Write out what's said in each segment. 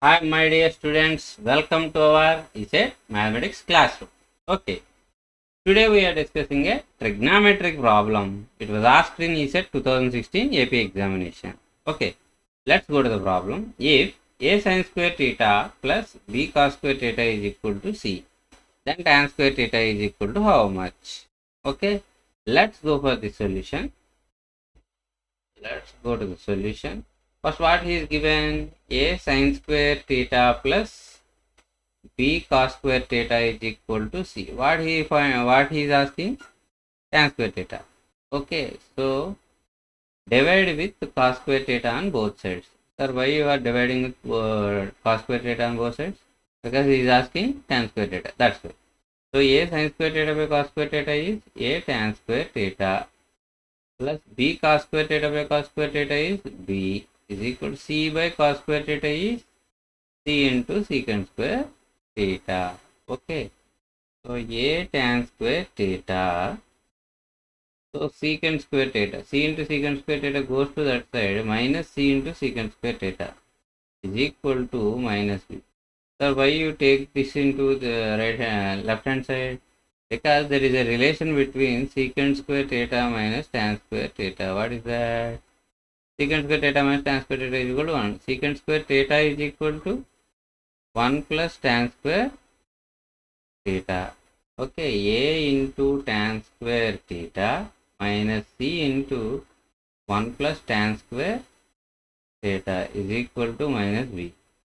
Hi, my dear students. Welcome to our Ecet mathematics classroom. Okay. Today we are discussing a trigonometric problem. It was asked in Ecet 2016 AP examination. Okay. Let's go to the problem. If a sin square theta plus b cos square theta is equal to c, then tan square theta is equal to how much? Okay. Let's go for the solution. Let's go to the solution. First, what he is given? A sin square theta plus b cos square theta is equal to c. What he is asking? Tan square theta. Okay, so divide with cos square theta on both sides. Sir, why you are dividing with cos square theta on both sides? Because he is asking tan square theta. That's why. So a sin square theta by cos square theta is a tan square theta plus b cos square theta by cos square theta is b is equal to c by cos square theta is c into secant square theta. Okay. So a tan square theta. So secant square theta. C into secant square theta goes to that side minus c into secant square theta is equal to minus b. So why you take this into the left hand side? Because there is a relation between secant square theta minus tan square theta. What is that? Secant square theta minus tan square theta is equal to 1. Secant square theta is equal to 1 plus tan square theta. Okay, a into tan square theta minus c into 1 plus tan square theta is equal to minus b.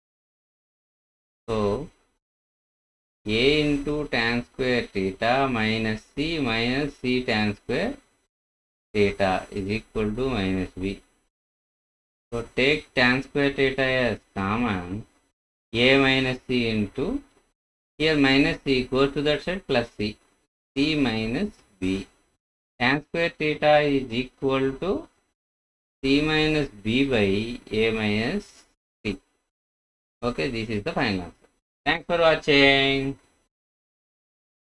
So, a into tan square theta minus c tan square theta is equal to minus b. So take tan square theta as common, a minus c into, here minus c goes to that side plus c minus b. Tan square theta is equal to c minus b by a minus c. Okay, this is the final answer. Thanks for watching.